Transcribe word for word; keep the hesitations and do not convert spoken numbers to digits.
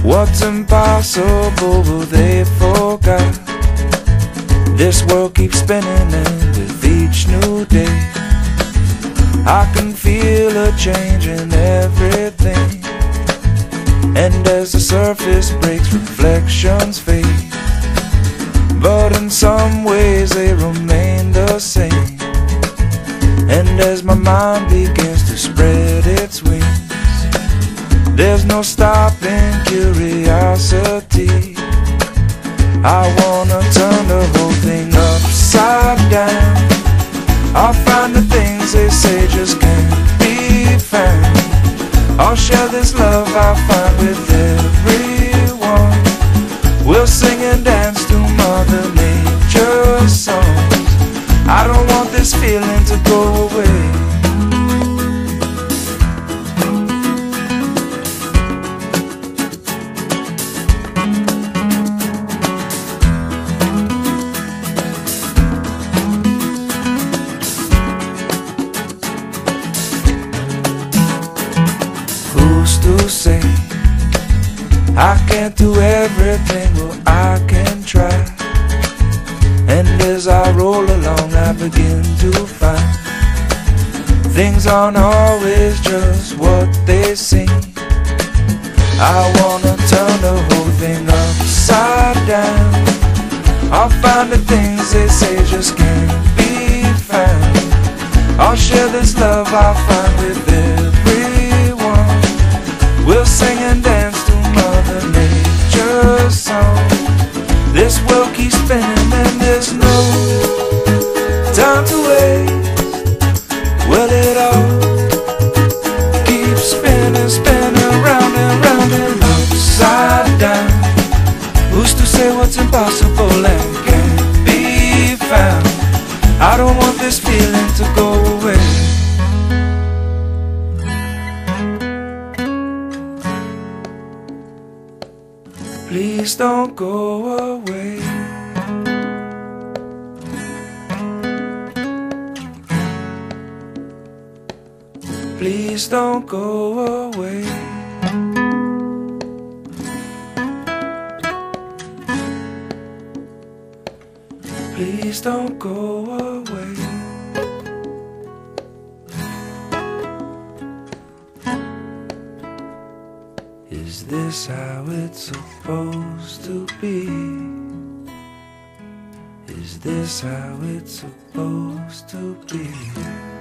What's impossible, well, they forgot. This world keeps spinning, and with each new day I can feel a change in everything. And as the surface breaks, reflections fade, but in some ways they remain the same. And as my mind begins to spread its wings, there's no stopping curiosity. I wanna turn the whole thing upside down. I'll find the things they say just can't be found. I'll share this love I find with everyone. We'll sing and dance to Mother Nature's songs. I don't want this feeling to go away. Who's to say I can't do everything? Well, I can try. And as I roll along, I begin to find things aren't always just what they seem. I wanna turn the whole thing upside down. I'll find the things they say just can't be found. I'll share this love I find with everyone. We'll sing and dance to Mother Nature's song. This world keeps spinning and there's no time to waste. Well, it all keeps spinning, spinning round and round and upside down. Who's to say what's impossible and can't be found? I don't want this feeling to go away. Please don't go away. Please don't go away. Please don't go away. Is this how it's supposed to be? Is this how it's supposed to be?